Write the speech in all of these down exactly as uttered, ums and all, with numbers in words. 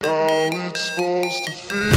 How it's supposed to feel.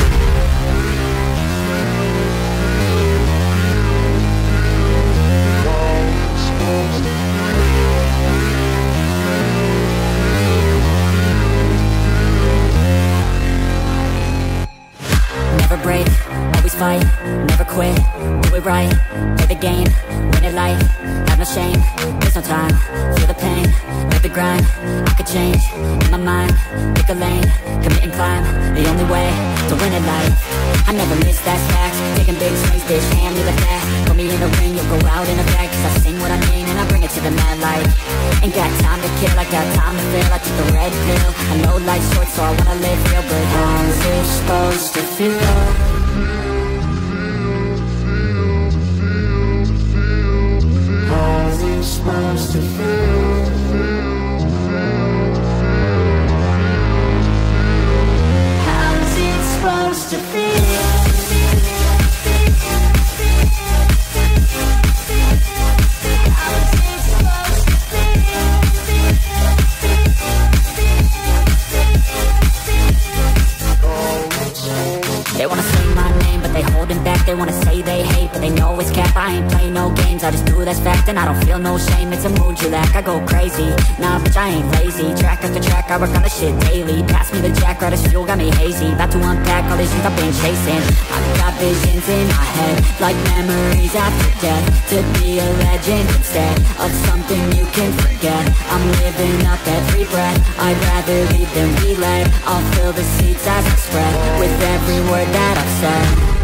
Never break, always fight, never quit, do it right, play the game, win it life, have no shame, there's no time, feel the pain, live the grind, I could change, in my mind, pick a lane, commit and climb, the only way to win it life. I never miss, that's facts, taking big swings, bitch, hand me the bat, put me in the ring, you'll go out in a bag, cause I sing what I mean and I bring it to the mad light. Ain't got time to kill, I got time to feel, I took the red pill, I know life's short so I wanna live real, but how's it supposed to feel? How's it supposed to feel? How's it supposed to feel? They wanna say my name, but they holding back. They wanna say they hate, but they know it's cap. I ain't play no games, I just do that's fact. And I don't feel no shame, it's a mood you lack. I go crazy, nah bitch I ain't lazy. Track after track, I work on the shit daily. Pass me the jack, right as fuel, got me hazy. About to unpack all these things I've been chasing. I've got visions in my head, like memories after death. To be a legend instead of something you can forget. I'm living up every breath, I'd rather lead than be led. I'll fill the seats as I spread with every word that I've said.